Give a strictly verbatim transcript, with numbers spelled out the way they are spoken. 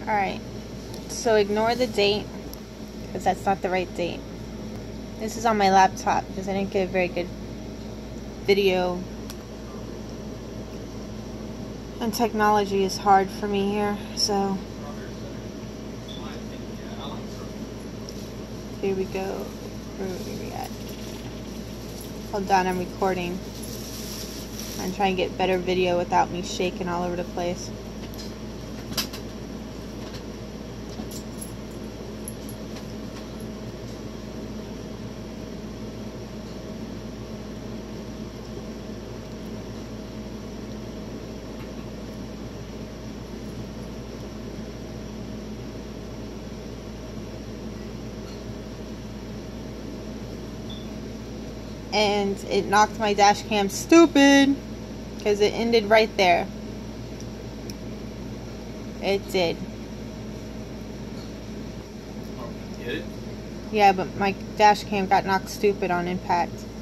Alright, so ignore the date, because that's not the right date. This is on my laptop, because I didn't get a very good video. And technology is hard for me here, so... Here we go. Where are we at? Hold on, I'm recording. I'm trying to get better video without me shaking all over the place. And it knocked my dash cam stupid because it ended right there. It did. Oh, you hit it? Yeah, but my dash cam got knocked stupid on impact.